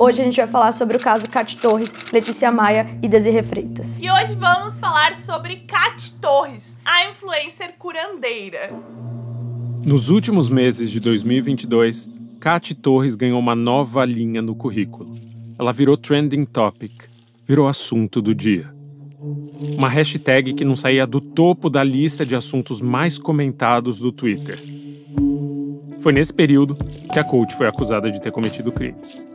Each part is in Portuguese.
Hoje a gente vai falar sobre o caso Kati Torres, Letícia Maia e Desirê Freitas. E hoje vamos falar sobre Kati Torres, a influencer curandeira. Nos últimos meses de 2022, Kati Torres ganhou uma nova linha no currículo. Ela virou trending topic, virou assunto do dia. Uma hashtag que não saía do topo da lista de assuntos mais comentados do Twitter. Foi nesse período que a coach foi acusada de ter cometido crimes.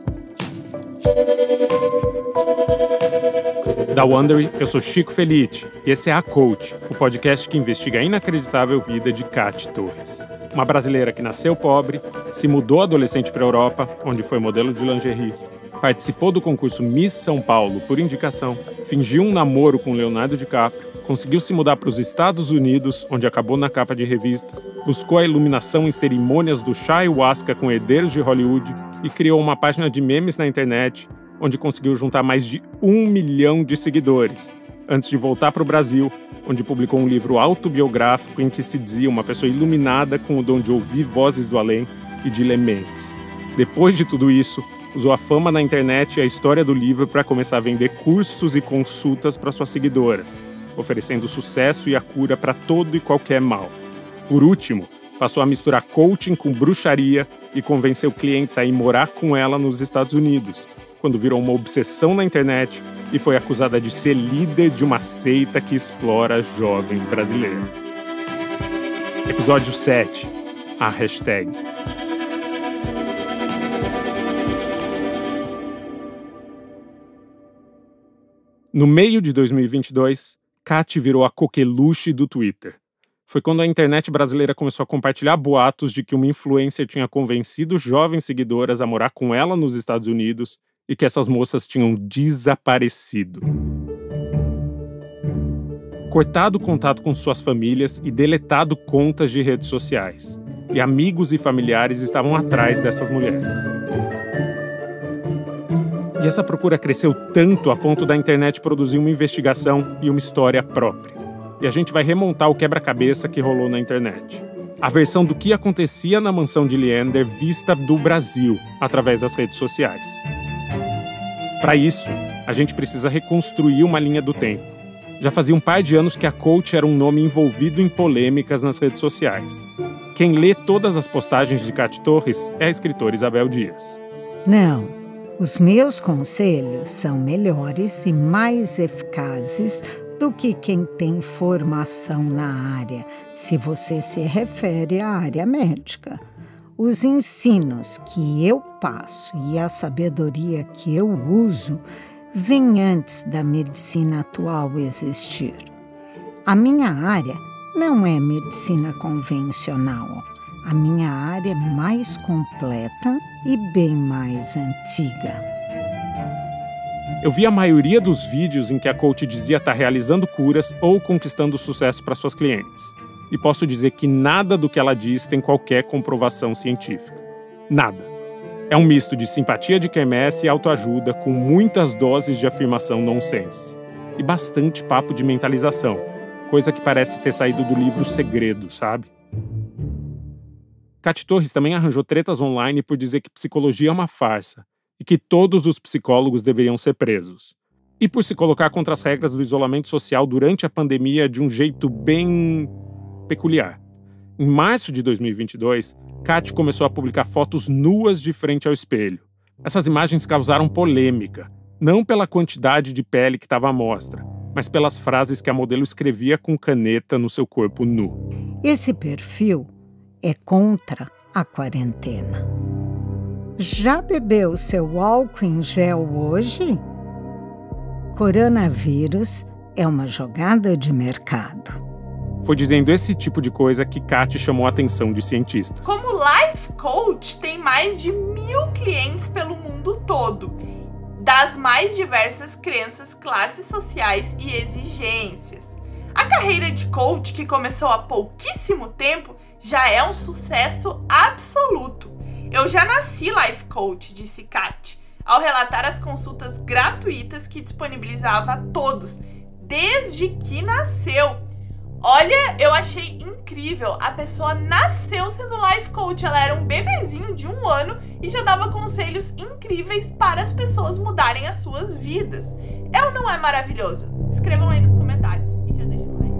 Da Wondery, eu sou Chico Felitti e esse é A Coach, o podcast que investiga a inacreditável vida de Kati Torres. Uma brasileira que nasceu pobre, se mudou adolescente para a Europa, onde foi modelo de lingerie, participou do concurso Miss São Paulo por indicação, fingiu um namoro com Leonardo DiCaprio, conseguiu se mudar para os Estados Unidos, onde acabou na capa de revistas, buscou a iluminação em cerimônias do chá ayahuasca com herdeiros de Hollywood e criou uma página de memes na internet, onde conseguiu juntar mais de 1 milhão de seguidores, antes de voltar para o Brasil, onde publicou um livro autobiográfico em que se dizia uma pessoa iluminada com o dom de ouvir vozes do além e de ler mentes. Depois de tudo isso, usou a fama na internet e a história do livro para começar a vender cursos e consultas para suas seguidoras, oferecendo sucesso e a cura para todo e qualquer mal. Por último, passou a misturar coaching com bruxaria e convenceu clientes a ir morar com ela nos Estados Unidos, quando virou uma obsessão na internet e foi acusada de ser líder de uma seita que explora jovens brasileiras. Episódio 7. A hashtag. No meio de 2022, Kati virou a coqueluche do Twitter. Foi quando a internet brasileira começou a compartilhar boatos de que uma influencer tinha convencido jovens seguidoras a morar com ela nos Estados Unidos e que essas moças tinham desaparecido. Cortado contato com suas famílias e deletado contas de redes sociais. E amigos e familiares estavam atrás dessas mulheres. E essa procura cresceu tanto a ponto da internet produzir uma investigação e uma história própria. E a gente vai remontar o quebra-cabeça que rolou na internet. A versão do que acontecia na mansão de Leander vista do Brasil, através das redes sociais. Para isso, a gente precisa reconstruir uma linha do tempo. Já fazia um par de anos que a coach era um nome envolvido em polêmicas nas redes sociais. Quem lê todas as postagens de Kati Torres é a escritora Isabel Dias. Não. Os meus conselhos são melhores e mais eficazes do que quem tem formação na área, se você se refere à área médica. Os ensinos que eu passo e a sabedoria que eu uso vêm antes da medicina atual existir. A minha área não é medicina convencional. A minha área é mais completa e bem mais antiga. Eu vi a maioria dos vídeos em que a coach dizia estar realizando curas ou conquistando sucesso para suas clientes. E posso dizer que nada do que ela diz tem qualquer comprovação científica. Nada. É um misto de simpatia de quermesse e autoajuda com muitas doses de afirmação nonsense. E bastante papo de mentalização, coisa que parece ter saído do livro Segredo, sabe? Kati Torres também arranjou tretas online por dizer que psicologia é uma farsa e que todos os psicólogos deveriam ser presos. E por se colocar contra as regras do isolamento social durante a pandemia de um jeito bem peculiar. Em março de 2022, Kati começou a publicar fotos nuas de frente ao espelho. Essas imagens causaram polêmica, não pela quantidade de pele que estava à mostra, mas pelas frases que a modelo escrevia com caneta no seu corpo nu. Esse perfil é contra a quarentena. Já bebeu seu álcool em gel hoje? Coronavírus é uma jogada de mercado. Foi dizendo esse tipo de coisa que Kati chamou a atenção de cientistas. Como life coach, tem mais de 1.000 clientes pelo mundo todo, das mais diversas crenças, classes sociais e exigências. A carreira de coach, que começou há pouquíssimo tempo, já é um sucesso absoluto. Eu já nasci life coach, disse Kati, ao relatar as consultas gratuitas que disponibilizava a todos, desde que nasceu. Olha, eu achei incrível. A pessoa nasceu sendo life coach. Ela era um bebezinho de 1 ano e já dava conselhos incríveis para as pessoas mudarem as suas vidas. É ou não é maravilhoso? Escrevam aí nos comentários e já deixa o like.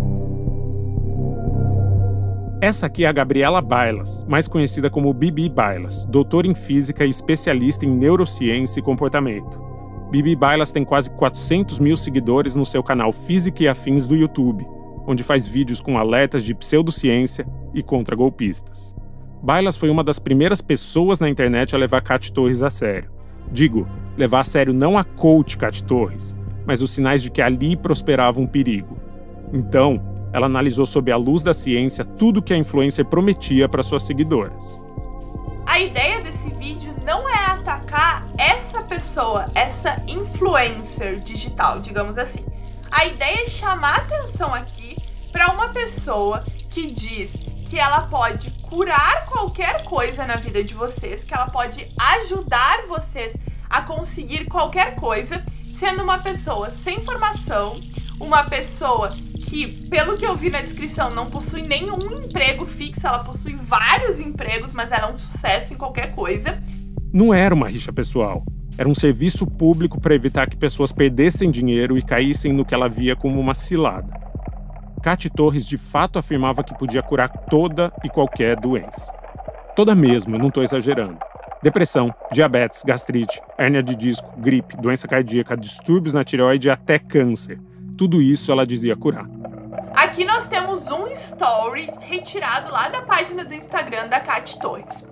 Essa aqui é a Gabriela Bailas, mais conhecida como Bibi Bailas, doutora em física e especialista em neurociência e comportamento. Bibi Bailas tem quase 400 mil seguidores no seu canal Física e Afins do YouTube, onde faz vídeos com alertas de pseudociência e contra golpistas. Bailas foi uma das primeiras pessoas na internet a levar Caty Torres a sério. Digo, levar a sério não a coach Caty Torres, mas os sinais de que ali prosperava um perigo. Então, ela analisou sob a luz da ciência tudo que a influencer prometia para suas seguidoras. A ideia desse vídeo não é atacar essa pessoa, essa influencer digital, digamos assim. A ideia é chamar atenção aqui para uma pessoa que diz que ela pode curar qualquer coisa na vida de vocês, que ela pode ajudar vocês a conseguir qualquer coisa, sendo uma pessoa sem formação, uma pessoa que, pelo que eu vi na descrição, não possui nenhum emprego fixo, ela possui vários empregos, mas ela é um sucesso em qualquer coisa. Não era uma rixa pessoal. Era um serviço público para evitar que pessoas perdessem dinheiro e caíssem no que ela via como uma cilada. Caty Torres de fato afirmava que podia curar toda e qualquer doença. Toda mesmo, eu não estou exagerando. Depressão, diabetes, gastrite, hérnia de disco, gripe, doença cardíaca, distúrbios na tireoide e até câncer. Tudo isso ela dizia curar. Aqui nós temos um story retirado lá da página do Instagram da Caty Torres.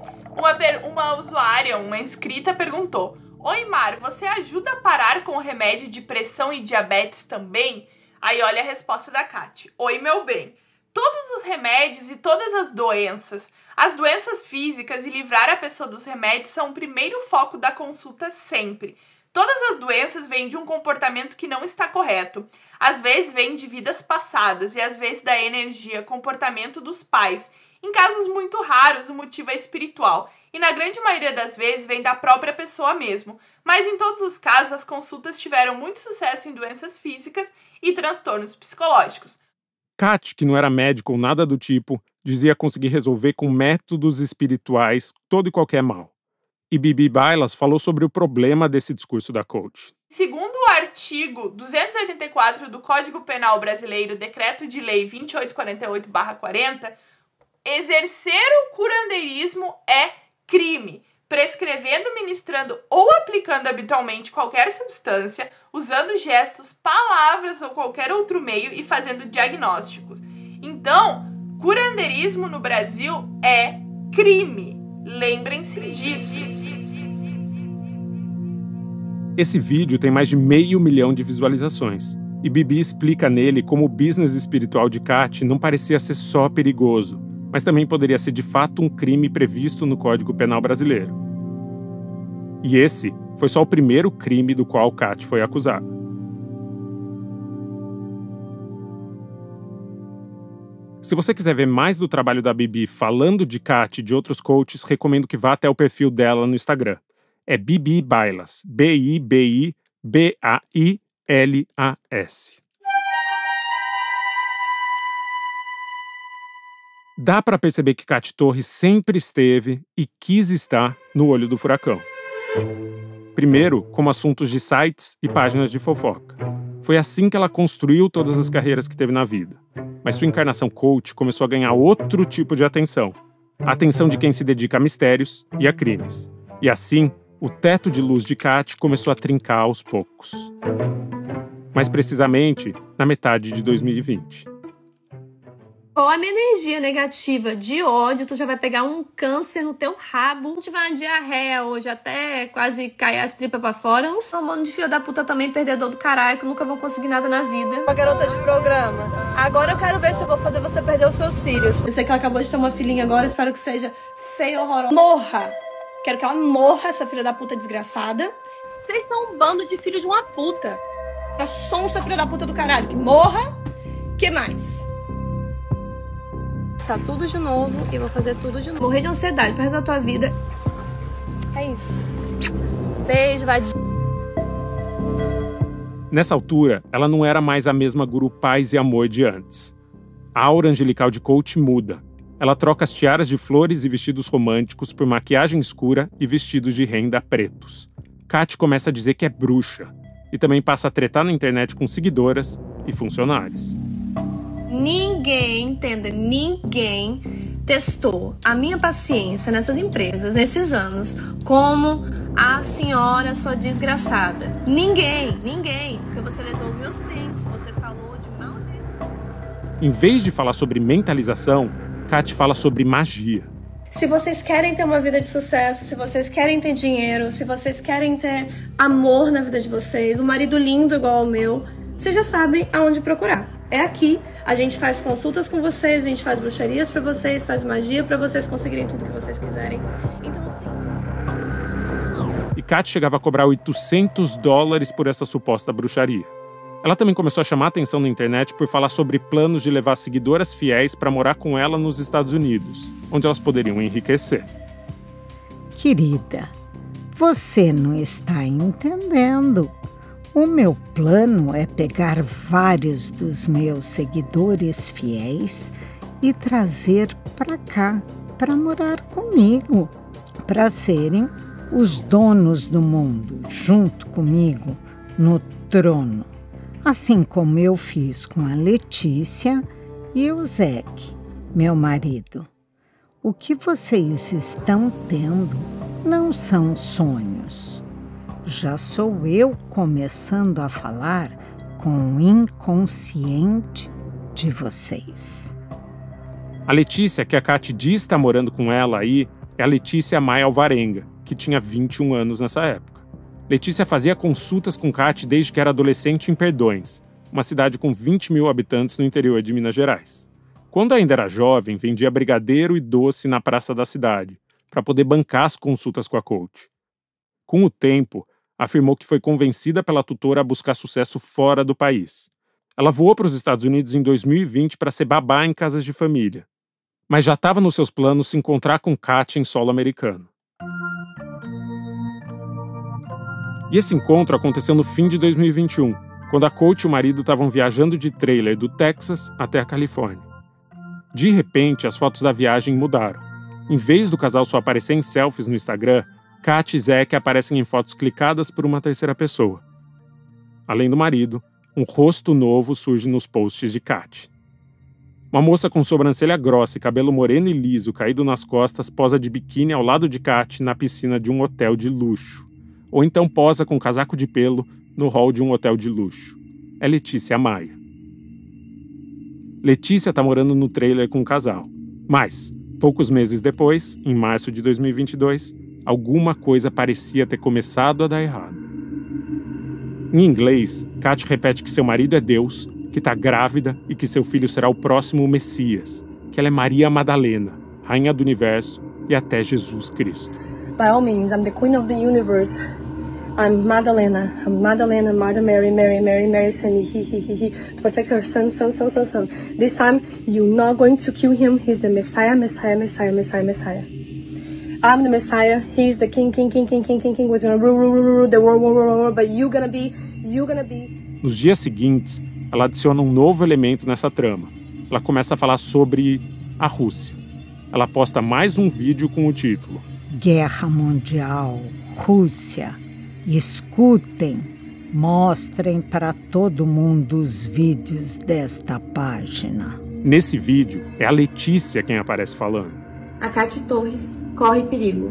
Uma usuária, uma inscrita, perguntou: "Oi, Mar, você ajuda a parar com o remédio de pressão e diabetes também?" Aí olha a resposta da Caty: "Oi, meu bem, todos os remédios e todas as doenças físicas e livrar a pessoa dos remédios são o primeiro foco da consulta sempre. Todas as doenças vêm de um comportamento que não está correto. Às vezes vêm de vidas passadas e às vezes da energia, comportamento dos pais. Em casos muito raros, o motivo é espiritual. E na grande maioria das vezes vem da própria pessoa mesmo. Mas em todos os casos, as consultas tiveram muito sucesso em doenças físicas e transtornos psicológicos." Caty, que não era médico ou nada do tipo, dizia conseguir resolver com métodos espirituais todo e qualquer mal. E Bibi Bailas falou sobre o problema desse discurso da coach. Segundo o artigo 284 do Código Penal Brasileiro, Decreto de Lei 2848/40, exercer o curandeirismo é crime, prescrevendo, ministrando ou aplicando habitualmente qualquer substância, usando gestos, palavras ou qualquer outro meio e fazendo diagnósticos. Então, curandeirismo no Brasil é crime. Lembrem-se disso. Esse vídeo tem mais de 500 mil de visualizações. E Bibi explica nele como o business espiritual de Caty não parecia ser só perigoso, mas também poderia ser de fato um crime previsto no Código Penal brasileiro. E esse foi só o primeiro crime do qual Caty foi acusada. Se você quiser ver mais do trabalho da Bibi falando de Caty e de outros coaches, recomendo que vá até o perfil dela no Instagram. É Bibi Bailas, BIBIBAILAS. Dá para perceber que Caty Torres sempre esteve e quis estar no olho do furacão. Primeiro, como assuntos de sites e páginas de fofoca. Foi assim que ela construiu todas as carreiras que teve na vida. Mas sua encarnação coach começou a ganhar outro tipo de atenção. A atenção de quem se dedica a mistérios e a crimes. E assim, o teto de luz de Caty começou a trincar aos poucos. Mais precisamente, na metade de 2020. Ou a minha energia negativa de ódio, tu já vai pegar um câncer no teu rabo. Tu vai uma diarreia hoje, até quase cair as tripas pra fora. Eu não sou um mano de filha da puta também, perdedor do caralho, que nunca vão conseguir nada na vida. Uma garota de programa. Agora eu quero ver se eu vou fazer você perder os seus filhos. Eu sei que ela acabou de ter uma filhinha agora, espero que seja feia, horrorosa. Morra! Quero que ela morra, essa filha da puta desgraçada. Vocês são um bando de filhos de uma puta. A sonsa filha da puta do caralho. Que morra. Que mais? Tá tudo de novo e vou fazer tudo de novo. Morrer de ansiedade pro resto da tua vida. É isso. Beijo, vai. Nessa altura, ela não era mais a mesma guru paz e amor de antes. A aura angelical de coach muda. Ela troca as tiaras de flores e vestidos românticos por maquiagem escura e vestidos de renda pretos. Kat começa a dizer que é bruxa e também passa a tretar na internet com seguidoras e funcionários. Ninguém, entenda, ninguém testou a minha paciência nessas empresas, nesses anos, como a senhora sua desgraçada. Ninguém, porque você lesou os meus clientes, você falou de mau jeito. Em vez de falar sobre mentalização, Kat fala sobre magia. Se vocês querem ter uma vida de sucesso, se vocês querem ter dinheiro, se vocês querem ter amor na vida de vocês, um marido lindo igual ao meu, vocês já sabem aonde procurar. É aqui, a gente faz consultas com vocês, a gente faz bruxarias pra vocês, faz magia pra vocês conseguirem tudo que vocês quiserem. Então, assim... E Kat chegava a cobrar $800 por essa suposta bruxaria. Ela também começou a chamar a atenção na internet por falar sobre planos de levar seguidoras fiéis para morar com ela nos Estados Unidos, onde elas poderiam enriquecer. Querida, você não está entendendo. O meu plano é pegar vários dos meus seguidores fiéis e trazer para cá, para morar comigo, para serem os donos do mundo, junto comigo, no trono. Assim como eu fiz com a Letícia e o Zeke, meu marido. O que vocês estão tendo não são sonhos. Já sou eu começando a falar com o inconsciente de vocês. A Letícia, que a Kat diz estar morando com ela aí, é a Letícia Maia Alvarenga, que tinha 21 anos nessa época. Letícia fazia consultas com Kat desde que era adolescente em Perdões, uma cidade com 20 mil habitantes no interior de Minas Gerais. Quando ainda era jovem, vendia brigadeiro e doce na praça da cidade, para poder bancar as consultas com a coach. Com o tempo, afirmou que foi convencida pela tutora a buscar sucesso fora do país. Ela voou para os Estados Unidos em 2020 para ser babá em casas de família, mas já estava nos seus planos se encontrar com Kat em solo americano. E esse encontro aconteceu no fim de 2021, quando a coach e o marido estavam viajando de trailer do Texas até a Califórnia. De repente, as fotos da viagem mudaram. Em vez do casal só aparecer em selfies no Instagram, Kat e Zeke aparecem em fotos clicadas por uma terceira pessoa. Além do marido, um rosto novo surge nos posts de Kat. Uma moça com sobrancelha grossa e cabelo moreno e liso caído nas costas posa de biquíni ao lado de Kat na piscina de um hotel de luxo. Ou então posa com casaco de pelo no hall de um hotel de luxo. É Letícia Maia. Letícia está morando no trailer com o casal. Mas, poucos meses depois, em março de 2022, alguma coisa parecia ter começado a dar errado. Em inglês, Kat repete que seu marido é Deus, que está grávida e que seu filho será o próximo Messias, que ela é Maria Madalena, rainha do universo e até Jesus Cristo. By all means, I'm the queen of the universe. I'm Madalena, Martha, Mary, son, he, to protect her son. This time, you're not going to kill him. He's the Messiah. I'm the Messiah. He's the king. We're gonna rule the world, but you're gonna be. Nos dias seguintes, ela adiciona um novo elemento nessa trama. Ela começa a falar sobre a Rússia. Ela posta mais um vídeo com o título Guerra Mundial, Rússia. Escutem, mostrem para todo mundo os vídeos desta página. Nesse vídeo, é a Letícia quem aparece falando. A Kat Torres corre perigo.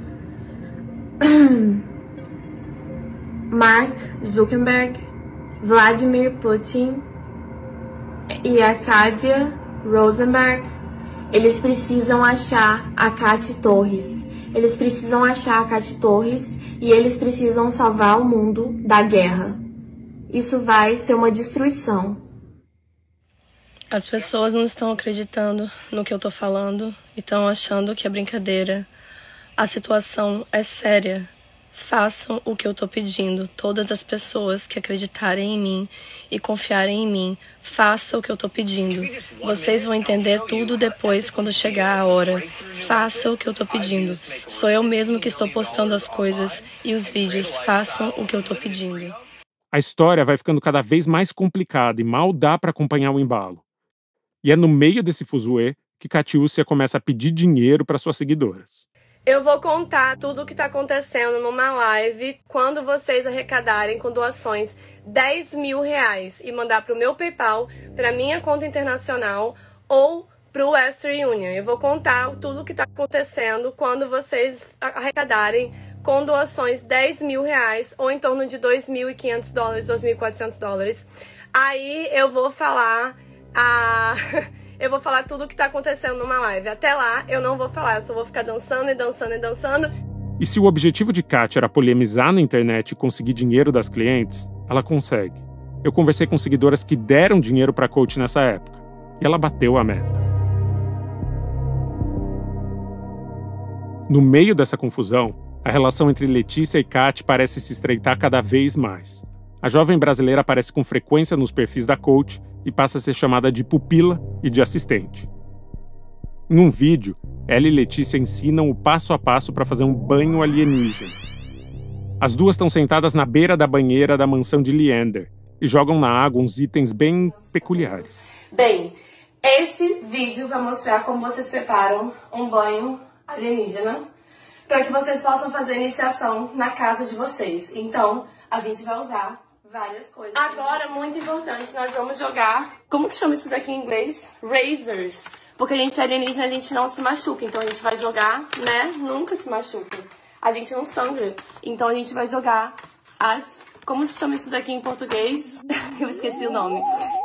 Mark Zuckerberg, Vladimir Putin e Arcadia Rosenberg, eles precisam achar a Kat Torres. Eles precisam achar a Kat Torres e eles precisam salvar o mundo da guerra. Isso vai ser uma destruição. As pessoas não estão acreditando no que eu tô falando e estão achando que é brincadeira. A situação é séria. Façam o que eu tô pedindo. Todas as pessoas que acreditarem em mim e confiarem em mim, façam o que eu tô pedindo. Vocês vão entender tudo depois quando chegar a hora. Façam o que eu tô pedindo. Sou eu mesmo que estou postando as coisas e os vídeos. Façam o que eu tô pedindo. A história vai ficando cada vez mais complicada e mal dá para acompanhar o embalo. E é no meio desse fuzuê que Catiúcia começa a pedir dinheiro para suas seguidoras. Eu vou contar tudo o que tá acontecendo numa live quando vocês arrecadarem com doações R$10.000 e mandar pro meu PayPal, pra minha conta internacional ou pro Western Union. Eu vou contar tudo o que tá acontecendo quando vocês arrecadarem com doações R$10.000 ou em torno de $2.500, $2.400. Aí eu vou falar eu vou falar tudo o que tá acontecendo numa live. Até lá, eu não vou falar, eu só vou ficar dançando e dançando e dançando. E se o objetivo de Kátia era polemizar na internet e conseguir dinheiro das clientes, ela consegue. Eu conversei com seguidoras que deram dinheiro pra coach nessa época, e ela bateu a meta. No meio dessa confusão, a relação entre Letícia e Kátia parece se estreitar cada vez mais. A jovem brasileira aparece com frequência nos perfis da coach e passa a ser chamada de pupila e de assistente. Em um vídeo, ela e Letícia ensinam o passo a passo para fazer um banho alienígena. As duas estão sentadas na beira da banheira da mansão de Leander e jogam na água uns itens bem peculiares. Bem, esse vídeo vai mostrar como vocês preparam um banho alienígena para que vocês possam fazer a iniciação na casa de vocês. Então, a gente vai usar várias coisas. Agora, muito importante, nós vamos jogar... Como que chama isso daqui em inglês? Razors. Porque a gente é alienígena, a gente não se machuca. Então, a gente vai jogar, né? Nunca se machuca. A gente não sangra. Então, a gente vai jogar as... Como se chama isso daqui em português? Eu esqueci o nome.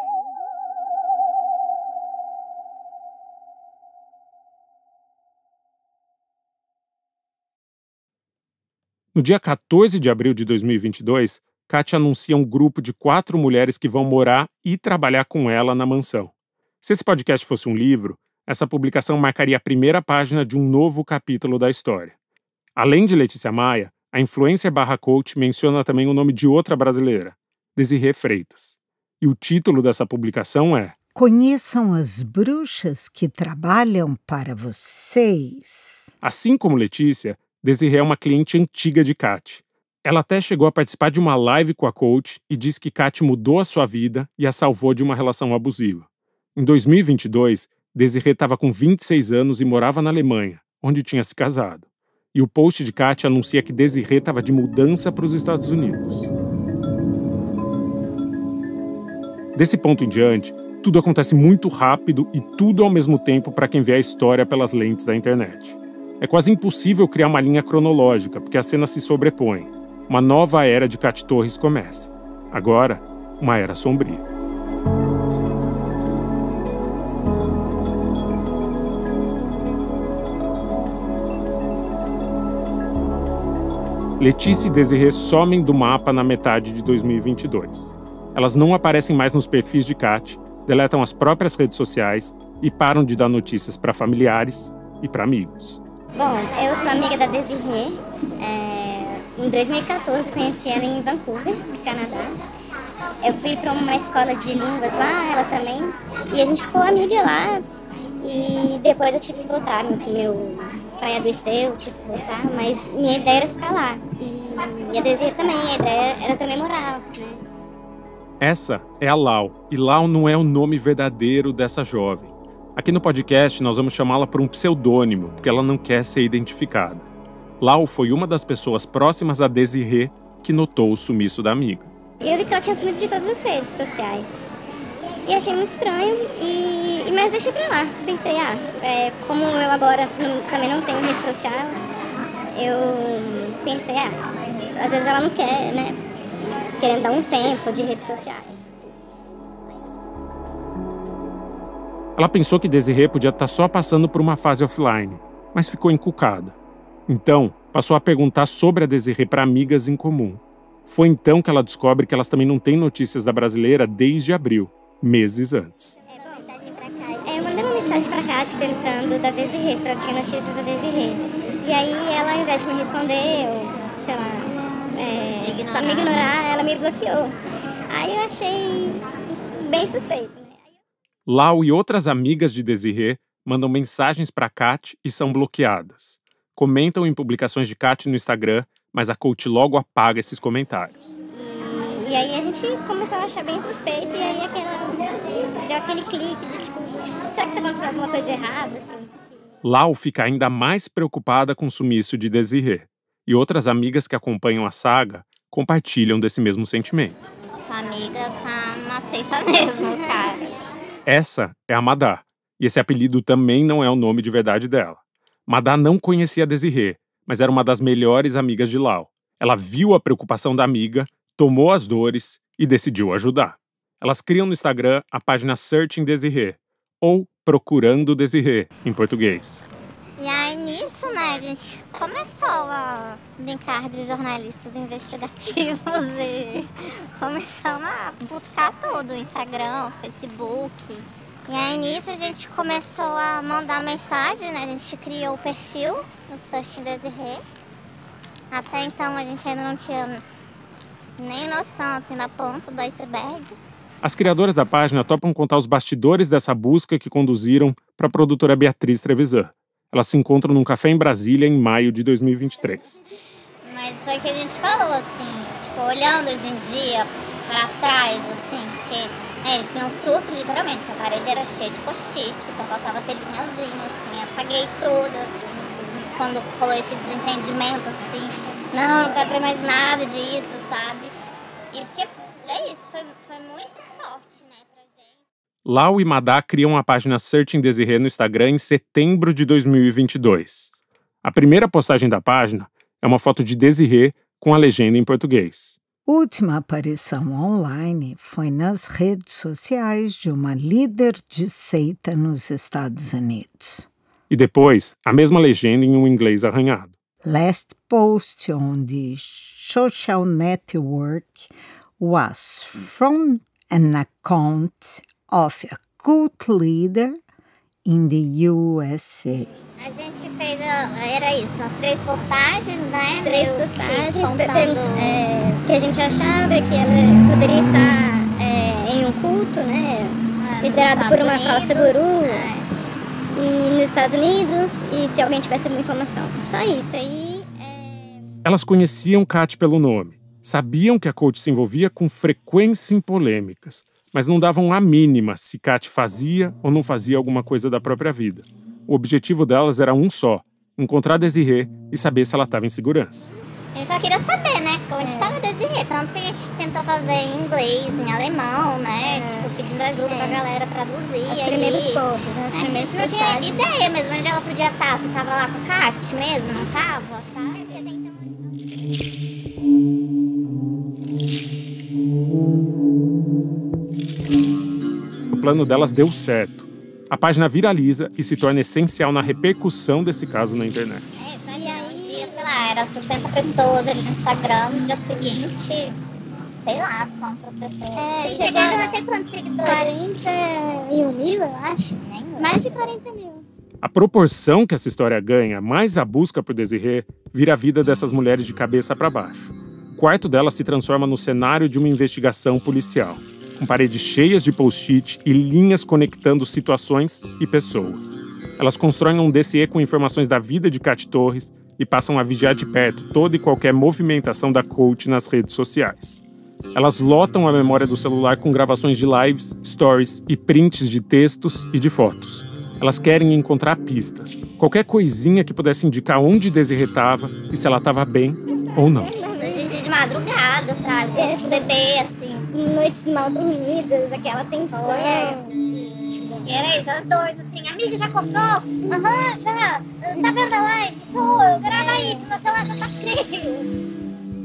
No dia 14 de abril de 2022, Kátia anuncia um grupo de 4 mulheres que vão morar e trabalhar com ela na mansão. Se esse podcast fosse um livro, essa publicação marcaria a primeira página de um novo capítulo da história. Além de Letícia Maia, a influencer /coach menciona também o nome de outra brasileira, Desirê Freitas. E o título dessa publicação é Conheçam as bruxas que trabalham para vocês. Assim como Letícia, Desirê é uma cliente antiga de Kátia. Ela até chegou a participar de uma live com a coach e disse que Kátia mudou a sua vida e a salvou de uma relação abusiva. Em 2022, Desirê estava com 26 anos e morava na Alemanha, onde tinha se casado. E o post de Kátia anuncia que Desirê estava de mudança para os Estados Unidos. Desse ponto em diante, tudo acontece muito rápido e tudo ao mesmo tempo para quem vê a história pelas lentes da internet. É quase impossível criar uma linha cronológica, porque as cenas se sobrepõem. Uma nova era de Kátia Torres começa. Agora, uma era sombria. Letícia e Desirê somem do mapa na metade de 2022. Elas não aparecem mais nos perfis de Kátia, deletam as próprias redes sociais e param de dar notícias para familiares e para amigos. Bom, eu sou amiga da Desirê. Em 2014 conheci ela em Vancouver, no Canadá. Eu fui para uma escola de línguas lá, ela também, e a gente ficou amiga lá. E depois eu tive que voltar, meu pai adoeceu, eu tive que voltar, mas minha ideia era ficar lá. E a Desirê também, a ideia era também morar, né? Essa é a Lau, e Lau não é o nome verdadeiro dessa jovem. Aqui no podcast nós vamos chamá-la por um pseudônimo, porque ela não quer ser identificada. Lau foi uma das pessoas próximas a Desirê que notou o sumiço da amiga. Eu vi que ela tinha sumido de todas as redes sociais. E achei muito estranho, mas deixei pra lá. Pensei, como eu agora também não tenho rede social, eu pensei, às vezes ela não quer, né? Querendo dar um tempo de redes sociais. Ela pensou que Desirê podia estar só passando por uma fase offline, mas ficou encucada. Então, passou a perguntar sobre a Desirê para amigas em comum. Foi então que ela descobre que elas também não têm notícias da brasileira desde abril, meses antes. Eu mandei uma mensagem pra Kátia perguntando da Desirê, se ela tinha notícias da Desirê. E aí ela, ao invés de me responder, sei lá, só me ignorar, ela me bloqueou. Aí eu achei bem suspeito. Lau e outras amigas de Desirê mandam mensagens para Kátia e são bloqueadas. Comentam em publicações de Kátia no Instagram, mas a coach logo apaga esses comentários. E aí a gente começou a achar bem suspeito, e aí deu aquele clique de tipo, será que tá acontecendo alguma coisa errada, assim? Lau fica ainda mais preocupada com o sumiço de Desirê. E outras amigas que acompanham a saga compartilham desse mesmo sentimento. Sua amiga não aceita mesmo, cara. Essa é a Madá. E esse apelido também não é o nome de verdade dela. Madá não conhecia Desirê, mas era uma das melhores amigas de Lau. Ela viu a preocupação da amiga, tomou as dores e decidiu ajudar. Elas criam no Instagram a página Searching Desirê, ou Procurando Desirê, em português. E aí nisso, né, a gente começou a brincar de jornalistas investigativos e começamos a buscar tudo, Instagram, Facebook. E aí nisso a gente começou a mandar mensagem, né, a gente criou o perfil no Searching Desirê. Até então a gente ainda não tinha nem noção, assim, da ponta do iceberg. As criadoras da página topam contar os bastidores dessa busca que conduziram para a produtora Beatriz Trevisan. Elas se encontram num café em Brasília em maio de 2023. Mas foi o que a gente falou, assim, tipo, olhando hoje em dia pra trás, assim, porque eles tinham um surto, literalmente, a parede era cheia de post-it, só faltava ter linhazinha, assim, apaguei tudo, tipo, quando rolou esse desentendimento, assim, não quero ver mais nada disso, sabe? E porque é isso, foi muito forte, né, pra gente. Lau e Madá criam a página Searching Desirê no Instagram em setembro de 2022. A primeira postagem da página é uma foto de Desirê com a legenda em português. Última aparição online foi nas redes sociais de uma líder de seita nos Estados Unidos. E depois, a mesma legenda em um inglês arranhado. Last post on the social network was from an account of a cult leader in the USA. A gente fez, era isso, umas 3 postagens, né? 3 postagens, contando que a gente achava que ela poderia estar em um culto, né? Liderado por uma falsa guru. E nos Estados Unidos, e se alguém tivesse alguma informação. Só isso aí. Elas conheciam Kat pelo nome. Sabiam que a coach se envolvia com frequência em polêmicas, mas não davam a mínima se Kat fazia ou não fazia alguma coisa da própria vida. O objetivo delas era um só: encontrar Desirê e saber se ela estava em segurança. A gente só queria saber, né, onde estava Desirê, tanto que a gente tentou fazer em inglês, em alemão, né, tipo, pedindo ajuda pra galera traduzir. Os primeiros posts, né, a gente não tinha ideia mesmo onde ela podia estar, se tava lá com Kat mesmo, não tava, sabe? O plano delas deu certo. A página viraliza e se torna essencial na repercussão desse caso na internet. E aí, sei lá, eram 60 pessoas ali no Instagram, no dia seguinte, sei lá quantas pessoas. Chegaram a ter quantos seguidores? 41 mil, eu acho. Mais de 40 mil. A proporção que essa história ganha, mais a busca por Desirê, vira a vida dessas mulheres de cabeça para baixo. O quarto delas se transforma no cenário de uma investigação policial, com paredes cheias de post-it e linhas conectando situações e pessoas. Elas constroem um dossiê com informações da vida de Kat Torres e passam a vigiar de perto toda e qualquer movimentação da coach nas redes sociais. Elas lotam a memória do celular com gravações de lives, stories e prints de textos e de fotos. Elas querem encontrar pistas, qualquer coisinha que pudesse indicar onde Desirê estava e se ela estava bem ou não. De madrugada, sabe? Esse bebê, assim. Noites mal dormidas, aquela tensão. E era isso, as doidas, assim. Amiga, já acordou? Aham, já. Tá vendo a live? Tô, grava aí, que meu celular já tá cheio.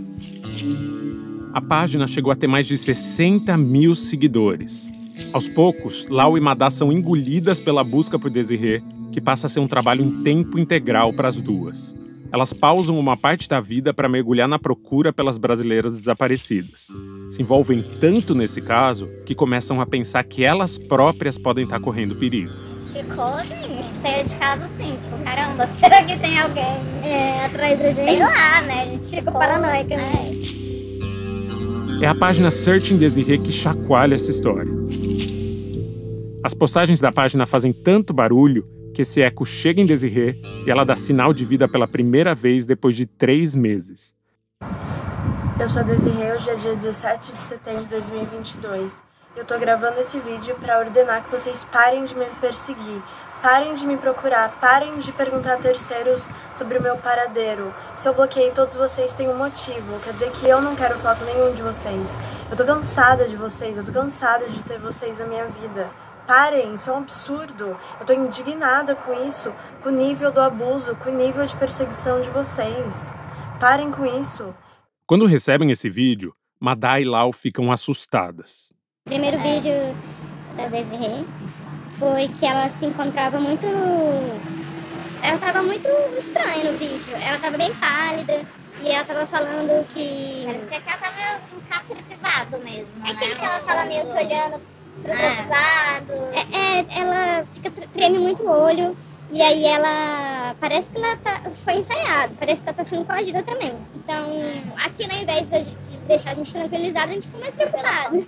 A página chegou a ter mais de 60 mil seguidores. Aos poucos, Lau e Madá são engolidas pela busca por Desirê, que passa a ser um trabalho em tempo integral para as duas. Elas pausam uma parte da vida para mergulhar na procura pelas brasileiras desaparecidas. Se envolvem tanto nesse caso que começam a pensar que elas próprias podem estar correndo perigo. Ficou assim, saiu de casa assim, tipo, caramba, será que tem alguém atrás da gente? Sei lá, né? A gente ficou paranoica. É a página Searching Desirê que chacoalha essa história. As postagens da página fazem tanto barulho que esse eco chega em Desirê e ela dá sinal de vida pela primeira vez depois de 3 meses. Eu sou a Desirê, hoje é dia 17 de setembro de 2022. Eu tô gravando esse vídeo para ordenar que vocês parem de me perseguir, parem de me procurar, parem de perguntar a terceiros sobre o meu paradeiro. Se eu bloqueei todos vocês, tem um motivo. Quer dizer que eu não quero falar com nenhum de vocês. Eu tô cansada de vocês, eu tô cansada de ter vocês na minha vida. Parem, isso é um absurdo. Eu tô indignada com isso, com o nível do abuso, com o nível de perseguição de vocês. Parem com isso. Quando recebem esse vídeo, Madá e Lau ficam assustadas. O primeiro vídeo da Desirê foi que ela se encontrava muito... Ela tava muito estranha no vídeo. Ela tava bem pálida e ela tava falando que... Parecia que ela tava num cárcere privado mesmo, né? Que ela tava meio que olhando pros outros lados. Ela treme muito o olho e aí ela... Parece que ela foi ensaiada, parece que ela tá sendo coagida também. Então, aquilo ao invés de deixar a gente tranquilizada, a gente fica mais preocupada.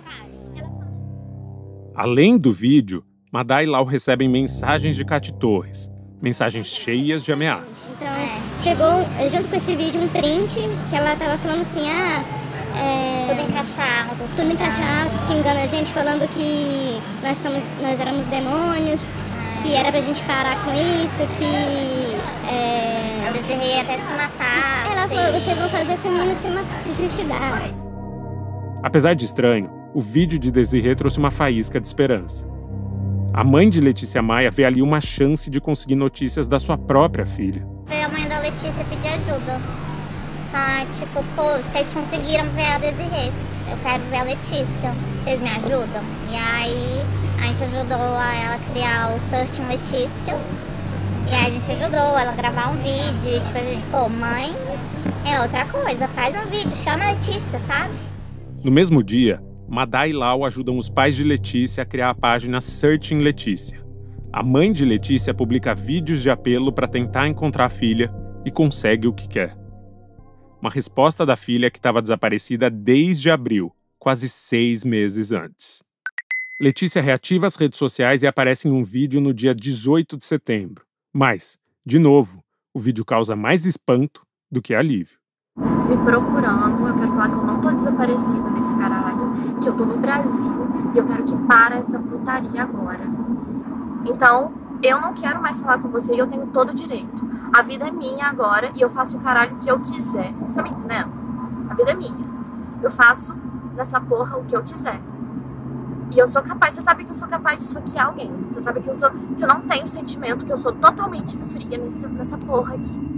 Além do vídeo, Madá e Lau recebem mensagens de Cate Torres, mensagens cheias de ameaças. Então, chegou junto com esse vídeo um print que ela tava falando assim, tudo encaixado. Tudo encaixado, xingando a gente, falando que nós éramos demônios, que era pra gente parar com isso, que... A Desirê até se matar. Ela falou, vocês vão fazer essa menina se suicidar. Apesar de estranho, o vídeo de Desirê trouxe uma faísca de esperança. A mãe de Letícia Maia vê ali uma chance de conseguir notícias da sua própria filha. A mãe da Letícia pedir ajuda. Tipo, pô, vocês conseguiram ver a Desirê. Eu quero ver a Letícia. Vocês me ajudam? E aí, a gente ajudou ela a criar o Searching Letícia. E aí a gente ajudou ela a gravar um vídeo. E tipo, a gente, pô, mãe é outra coisa. Faz um vídeo, chama a Letícia, sabe? No mesmo dia, Madá e Lau ajudam os pais de Letícia a criar a página Searching Letícia. A mãe de Letícia publica vídeos de apelo para tentar encontrar a filha e consegue o que quer. Uma resposta da filha que estava desaparecida desde abril, quase 6 meses antes. Letícia reativa as redes sociais e aparece em um vídeo no dia 18 de setembro. Mas, de novo, o vídeo causa mais espanto do que alívio. Me procurando, eu quero falar que eu não tô desaparecida nesse caralho, que eu tô no Brasil e eu quero que para essa putaria agora. Então, eu não quero mais falar com você e eu tenho todo o direito. A vida é minha agora e eu faço o caralho que eu quiser. Você tá me entendendo? A vida é minha. Eu faço nessa porra o que eu quiser. E eu sou capaz, você sabe que eu sou capaz de esfaquear alguém. Você sabe que eu não tenho sentimento, que eu sou totalmente fria nessa porra aqui.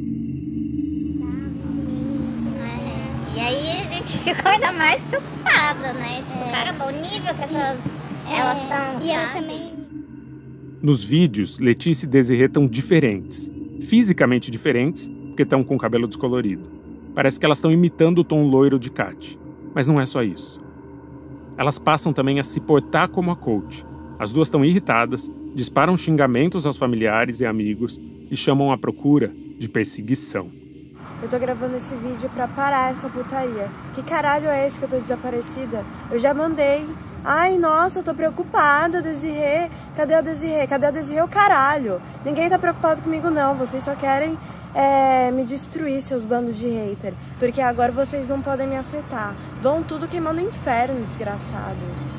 E aí a gente ficou ainda mais preocupada, né? Tipo, caramba, o nível que elas estão, e ela também... Nos vídeos, Letícia e Desirê estão diferentes. Fisicamente diferentes, porque estão com o cabelo descolorido. Parece que elas estão imitando o tom loiro de Cate. Mas não é só isso. Elas passam também a se portar como a coach. As duas estão irritadas, disparam xingamentos aos familiares e amigos e chamam a procura de perseguição. Eu tô gravando esse vídeo pra parar essa putaria. Que caralho é esse que eu tô desaparecida? Eu já mandei. Ai, nossa, eu tô preocupada, Desirê. Cadê a Desirê? Cadê a Desirê? O caralho. Ninguém tá preocupado comigo, não. Vocês só querem me destruir, seus bandos de hater. Porque agora vocês não podem me afetar. Vão tudo queimar no inferno, desgraçados.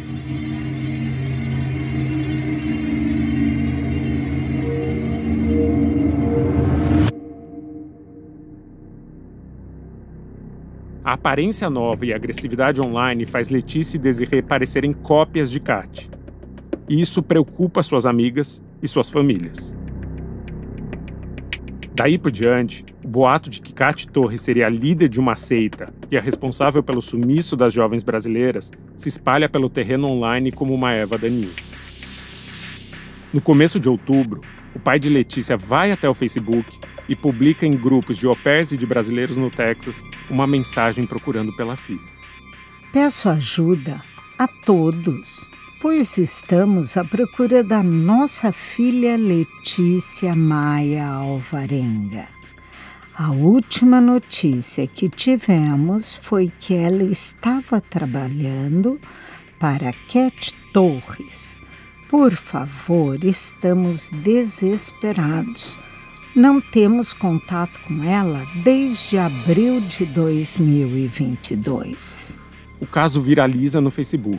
A aparência nova e a agressividade online faz Letícia e Desirê parecerem cópias de Cate. E isso preocupa suas amigas e suas famílias. Daí por diante, o boato de que Cate Torres seria a líder de uma seita e a responsável pelo sumiço das jovens brasileiras se espalha pelo terreno online como uma erva daninha. No começo de outubro, o pai de Letícia vai até o Facebook e publica em grupos de au pairs e de brasileiros no Texas uma mensagem procurando pela filha. Peço ajuda a todos, pois estamos à procura da nossa filha Letícia Maia Alvarenga. A última notícia que tivemos foi que ela estava trabalhando para Cate Torres. Por favor, estamos desesperados. Não temos contato com ela desde abril de 2022. O caso viraliza no Facebook.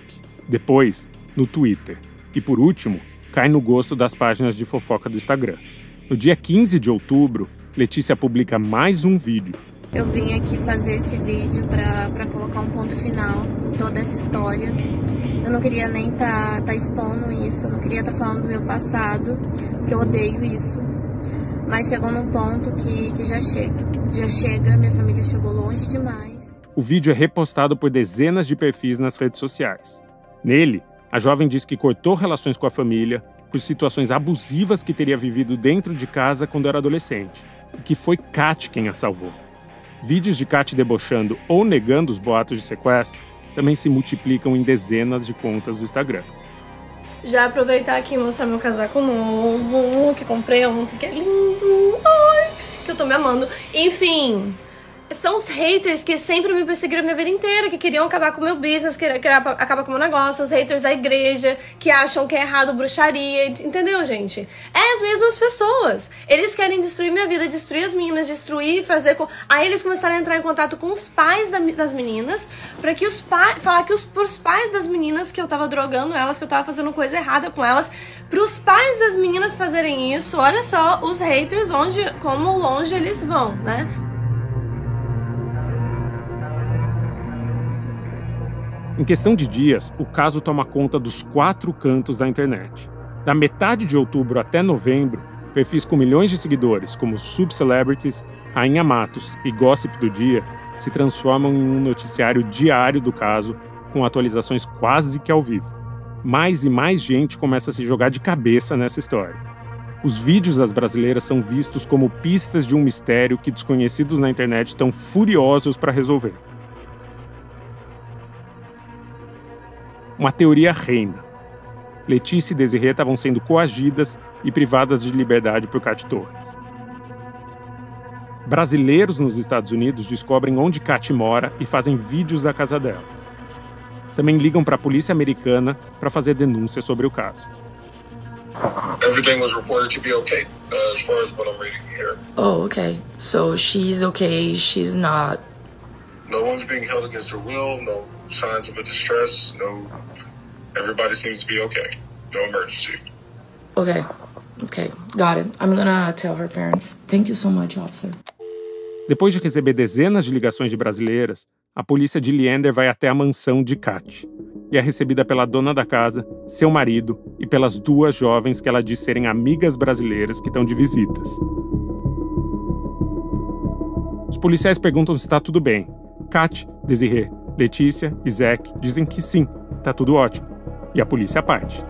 depois no Twitter e, por último, cai no gosto das páginas de fofoca do Instagram. No dia 15 de outubro, Letícia publica mais um vídeo. Eu vim aqui fazer esse vídeo pra colocar um ponto final em toda essa história. Eu não queria nem tá expondo isso, eu não queria estar falando do meu passado, porque eu odeio isso. Mas chegou num ponto que já chega. Já chega, minha família chegou longe demais. O vídeo é repostado por dezenas de perfis nas redes sociais. Nele, a jovem diz que cortou relações com a família por situações abusivas que teria vivido dentro de casa quando era adolescente, e que foi Kat quem a salvou. Vídeos de Kat debochando ou negando os boatos de sequestro também se multiplicam em dezenas de contas do Instagram. Já aproveitar aqui e mostrar meu casaco novo, que comprei ontem, que é lindo. Ai, que eu tô me amando. Enfim, são os haters que sempre me perseguiram a minha vida inteira, que queriam acabar com o meu business, queriam acabar com o meu negócio, os haters da igreja, que acham que é errado bruxaria, entendeu, gente? É as mesmas pessoas. Eles querem destruir minha vida, destruir as meninas, destruir, fazer... Aí eles começaram a entrar em contato com os pais das meninas, pra que os pais... Falar que pros pais das meninas que eu tava drogando elas, que eu tava fazendo coisa errada com elas, pros pais das meninas fazerem isso. Olha só os haters, como longe eles vão, né? Em questão de dias, o caso toma conta dos 4 cantos da internet. Da metade de outubro até novembro, perfis com milhões de seguidores, como Subcelebrities, Rainha Matos e Gossip do Dia, se transformam em um noticiário diário do caso, com atualizações quase que ao vivo. Mais e mais gente começa a se jogar de cabeça nessa história. Os vídeos das brasileiras são vistos como pistas de um mistério que desconhecidos na internet estão furiosos para resolver. Uma teoria reina. Letícia e Desirê estavam sendo coagidas e privadas de liberdade por Kat Torres. Brasileiros nos Estados Unidos descobrem onde Kat mora e fazem vídeos da casa dela. Também ligam para a polícia americana para fazer denúncia sobre o caso. Everything was reported to be okay, as far as what I'm reading here. Oh, okay. So she's okay, she's not... No one's being held against her will, no signs of a distress, no... Everybody seems to be okay. No emergency. Okay, got it. I'm gonna tell her parents. Thank you so much, officer. Depois de receber dezenas de ligações de brasileiras, a polícia de Leander vai até a mansão de Kat e é recebida pela dona da casa, seu marido e pelas 2 jovens que ela diz serem amigas brasileiras que estão de visitas. Os policiais perguntam se está tudo bem. Kat, Desirê, Letícia e Zack dizem que sim, está tudo ótimo. E a polícia parte.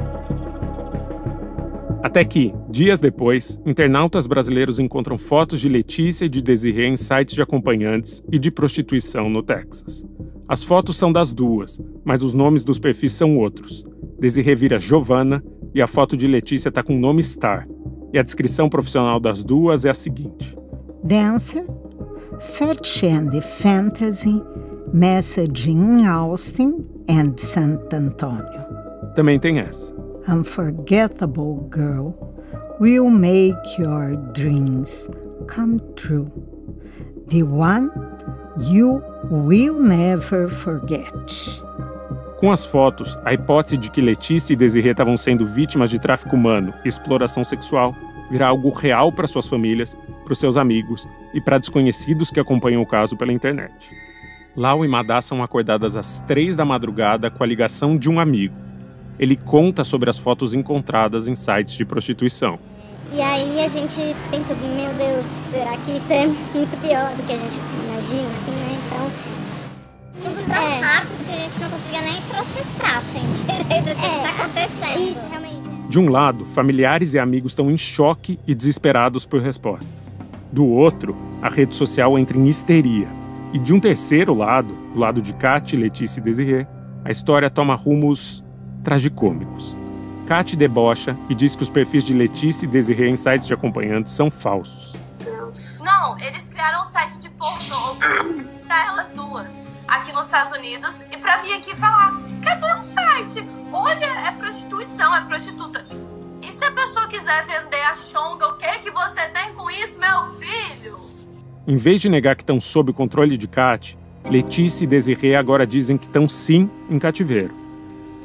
Até que, dias depois, internautas brasileiros encontram fotos de Letícia e de Desirê em sites de acompanhantes e de prostituição no Texas. As fotos são das 2, mas os nomes dos perfis são outros. Desirê vira Giovanna e a foto de Letícia está com o nome Star. E a descrição profissional das 2 é a seguinte: Dancer, Fetch and Fantasy, Messaging Austin and Santo Antônio. Também tem essa. Unforgettable girl, will make your dreams come true. The one you will never forget. Com as fotos, a hipótese de que Letícia e Desirê estavam sendo vítimas de tráfico humano e exploração sexual virá algo real para suas famílias, para os seus amigos e para desconhecidos que acompanham o caso pela internet. Lau e Madá são acordadas às 3 da madrugada com a ligação de um amigo. Ele conta sobre as fotos encontradas em sites de prostituição. E aí a gente pensa, meu Deus, será que isso é muito pior do que a gente imagina, assim, né? Então, tudo tão rápido que a gente não conseguia nem processar, assim, direito do que está acontecendo. Isso, realmente. De um lado, familiares e amigos estão em choque e desesperados por respostas. Do outro, a rede social entra em histeria. E de um terceiro lado, do lado de Kat, Letícia e Desirê, a história toma rumos tragicômicos. Kat debocha e diz que os perfis de Letícia e Desirê em sites de acompanhantes são falsos. Não, eles criaram um site de pornô pra elas 2, aqui nos Estados Unidos, e pra vir aqui falar, cadê o site? Olha, é prostituição, é prostituta. E se a pessoa quiser vender a chonga, o que você tem com isso, meu filho? Em vez de negar que estão sob o controle de Kat, Letícia e Desirê agora dizem que estão sim em cativeiro.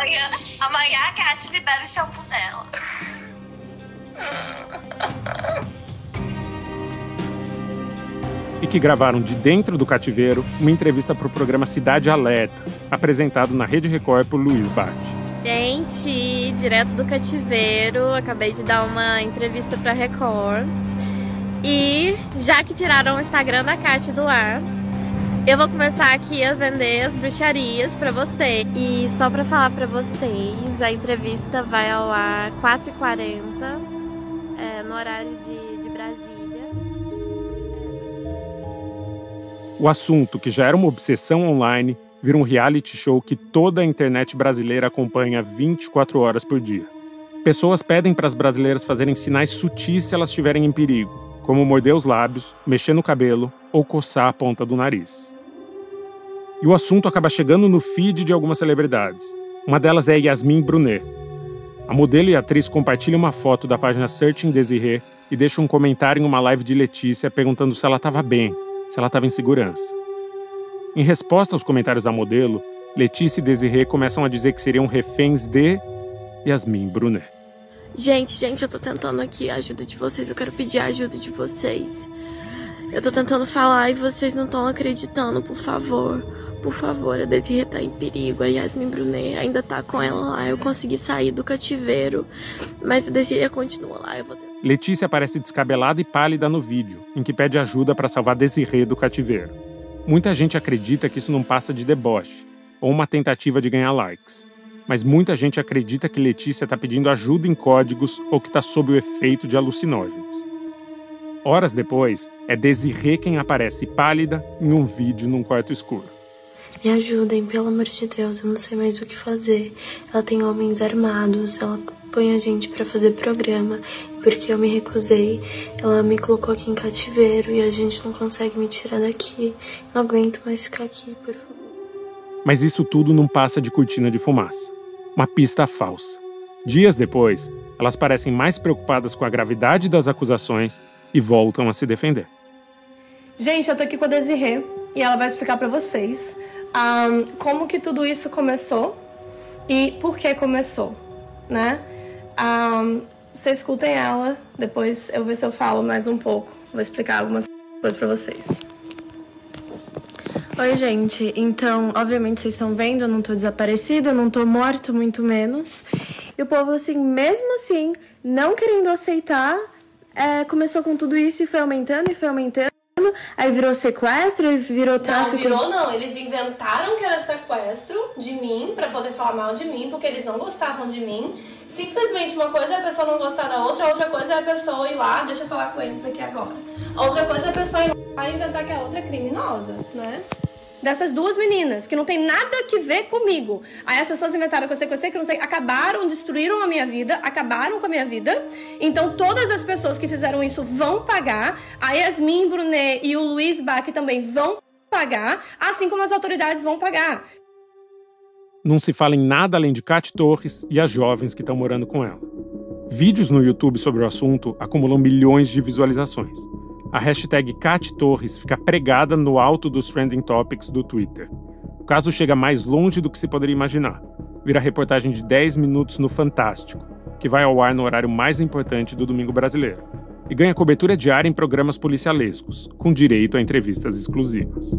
Amanhã a Kat libera o shampoo dela. E que gravaram de dentro do cativeiro uma entrevista para o programa Cidade Alerta, apresentado na Rede Record por Luiz Bate. Gente, direto do cativeiro, acabei de dar uma entrevista pra Record. E já que tiraram o Instagram da Kat do ar, eu vou começar aqui a vender as bruxarias pra vocês. E só pra falar pra vocês, a entrevista vai ao ar 4h40, no horário de Brasília. O assunto, que já era uma obsessão online, vira um reality show que toda a internet brasileira acompanha 24 horas por dia. Pessoas pedem para as brasileiras fazerem sinais sutis se elas estiverem em perigo, como morder os lábios, mexer no cabelo ou coçar a ponta do nariz. E o assunto acaba chegando no feed de algumas celebridades. Uma delas é Yasmin Brunet. A modelo e atriz compartilha uma foto da página Searching Desirê e deixa um comentário em uma live de Letícia perguntando se ela estava bem, se ela estava em segurança. Em resposta aos comentários da modelo, Letícia e Desirê começam a dizer que seriam reféns de Yasmin Brunet. Gente, eu tô tentando aqui a ajuda de vocês, eu quero pedir a ajuda de vocês. Eu tô tentando falar e vocês não estão acreditando, por favor. Por favor, a Desirê tá em perigo, a Yasmin Brunet ainda tá com ela lá. Eu consegui sair do cativeiro, mas a Desirê continua lá, eu vou tentar. Letícia aparece descabelada e pálida no vídeo, em que pede ajuda para salvar Desirê do cativeiro. Muita gente acredita que isso não passa de deboche, ou uma tentativa de ganhar likes. Mas muita gente acredita que Letícia está pedindo ajuda em códigos ou que está sob o efeito de alucinógenos. Horas depois, é Desirê quem aparece pálida em um vídeo num quarto escuro. Me ajudem, pelo amor de Deus, eu não sei mais o que fazer. Ela tem homens armados, ela põe a gente pra fazer programa. E porque eu me recusei, ela me colocou aqui em cativeiro e a gente não consegue me tirar daqui. Não aguento mais ficar aqui, por favor. Mas isso tudo não passa de cortina de fumaça. Uma pista falsa. Dias depois, elas parecem mais preocupadas com a gravidade das acusações e voltam a se defender. Gente, eu tô aqui com a Desirê e ela vai explicar pra vocês como que tudo isso começou e por que começou, né? Vocês escutem ela, depois eu ver se eu falo mais um pouco. Vou explicar algumas coisas pra vocês. Oi, gente. Então, obviamente, vocês estão vendo, eu não tô desaparecida, eu não tô morta, muito menos. E o povo, assim, mesmo assim, não querendo aceitar, começou com tudo isso e foi aumentando e foi aumentando. Aí virou sequestro, aí virou tráfico. Não. Eles inventaram que era sequestro de mim, pra poder falar mal de mim, porque eles não gostavam de mim. Simplesmente uma coisa é a pessoa não gostar da outra, a outra coisa é a pessoa ir lá, deixa eu falar com eles aqui agora. A outra coisa é a pessoa ir lá e inventar que a outra é criminosa, né? Dessas duas meninas, que não tem nada que ver comigo. Aí as pessoas inventaram que eu não sei, acabaram, destruíram a minha vida, acabaram com a minha vida. Então todas as pessoas que fizeram isso vão pagar. A Yasmin Brunet e o Luiz Bach também vão pagar, assim como as autoridades vão pagar. Não se fala em nada além de Kat Torres e as jovens que estão morando com ela. Vídeos no YouTube sobre o assunto acumulam milhões de visualizações. A hashtag Kat Torres fica pregada no alto dos trending topics do Twitter. O caso chega mais longe do que se poderia imaginar. Vira reportagem de 10 minutos no Fantástico, que vai ao ar no horário mais importante do domingo brasileiro. E ganha cobertura diária em programas policialescos, com direito a entrevistas exclusivas.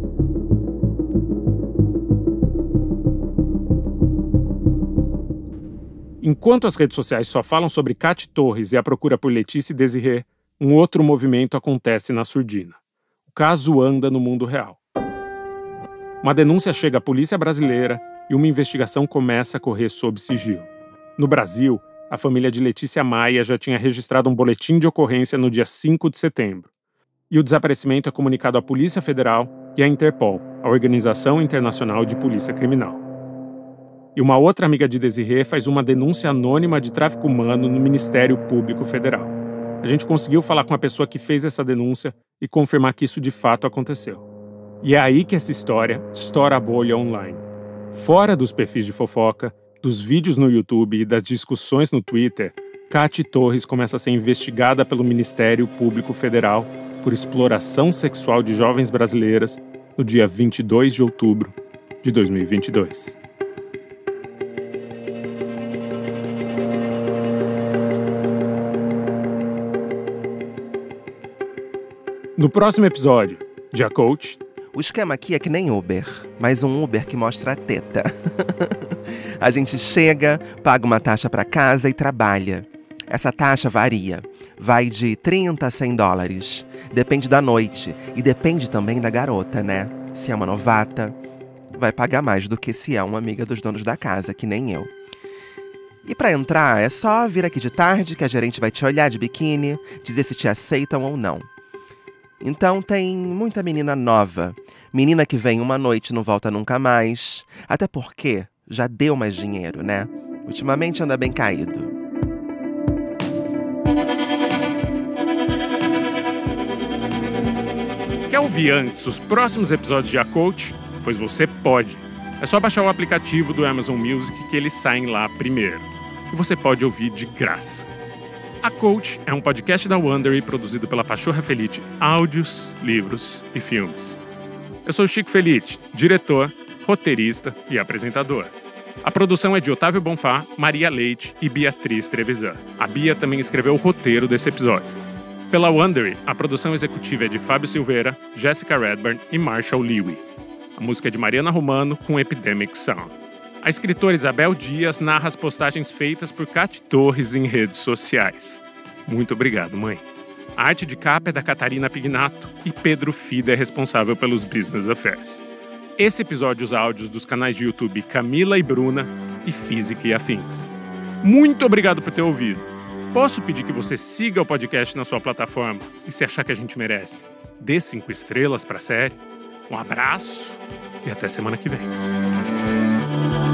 Enquanto as redes sociais só falam sobre Kat Torres e a procura por Letícia e Desirê, um outro movimento acontece na surdina. O caso anda no mundo real. Uma denúncia chega à polícia brasileira e uma investigação começa a correr sob sigilo. No Brasil, a família de Letícia Maia já tinha registrado um boletim de ocorrência no dia 5 de setembro. E o desaparecimento é comunicado à Polícia Federal e à Interpol, a Organização Internacional de Polícia Criminal. E uma outra amiga de Desirê faz uma denúncia anônima de tráfico humano no Ministério Público Federal. A gente conseguiu falar com a pessoa que fez essa denúncia e confirmar que isso de fato aconteceu. E é aí que essa história estoura a bolha online. Fora dos perfis de fofoca, dos vídeos no YouTube e das discussões no Twitter, Kat Torres começa a ser investigada pelo Ministério Público Federal por exploração sexual de jovens brasileiras no dia 22 de outubro de 2022. No próximo episódio de A Coach... O esquema aqui é que nem Uber, mas um Uber que mostra a teta. A gente chega, paga uma taxa para casa e trabalha. Essa taxa varia. Vai de 30 a 100 dólares. Depende da noite. E depende também da garota, né? Se é uma novata, vai pagar mais do que se é uma amiga dos donos da casa, que nem eu. E para entrar, é só vir aqui de tarde que a gerente vai te olhar de biquíni, dizer se te aceitam ou não. Então tem muita menina nova. Menina que vem uma noite e não volta nunca mais. Até porque já deu mais dinheiro, né? Ultimamente anda bem caído. Quer ouvir antes os próximos episódios de A Coach? Pois você pode. É só baixar o aplicativo do Amazon Music que eles saem lá primeiro. E você pode ouvir de graça. A Coach é um podcast da Wondery produzido pela Pachorra Felice, áudios, livros e filmes. Eu sou o Chico Felice, diretor, roteirista e apresentador. A produção é de Otávio Bonfá, Maria Leite e Beatriz Trevisan. A Bia também escreveu o roteiro desse episódio. Pela Wondery, a produção executiva é de Fábio Silveira, Jessica Redburn e Marshall Lewy. A música é de Mariana Romano com Epidemic Sound. A escritora Isabel Dias narra as postagens feitas por Cate Torres em redes sociais. Muito obrigado, mãe. A arte de capa é da Catarina Pignato e Pedro Fida é responsável pelos Business Affairs. Esse episódio usa áudios dos canais de YouTube Camila e Bruna e Física e Afins. Muito obrigado por ter ouvido. Posso pedir que você siga o podcast na sua plataforma e, se achar que a gente merece, dê 5 estrelas para a série? Um abraço e até semana que vem.